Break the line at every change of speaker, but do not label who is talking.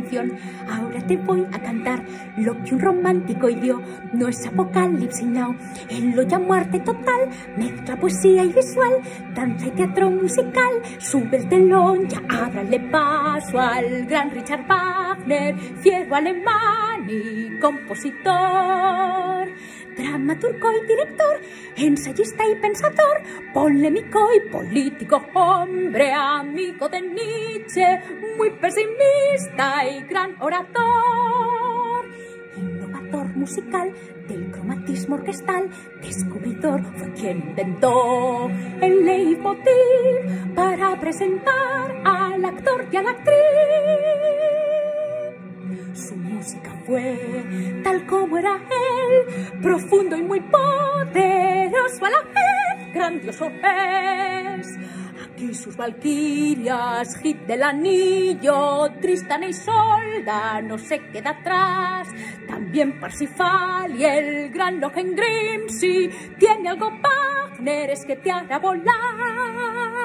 canción. Ahora te voy a cantar lo que un romántico hirió. No es apocalipsis, no. Él lo llamó arte total. Mezcla poesía y visual, danza y teatro musical. Sube el telón, ya ábrale paso al gran Richard Wagner, fiero alemán y compositor. Dramaturgo y director, ensayista y pensador, polémico y político, hombre amigo de Nietzsche, muy pesimista y gran orador. Innovador musical del cromatismo orquestal, descubridor fue quien inventó el leitmotiv para presentar al actor y a la actriz. Su música fue tal como era él, profundo y muy poderoso a la vez, grandioso es. Aquí sus valquirias, hit del anillo, Tristán e Isolda no se queda atrás. También Parsifal y el gran Lohengrin, si tiene algo Wagner es que te hará volar.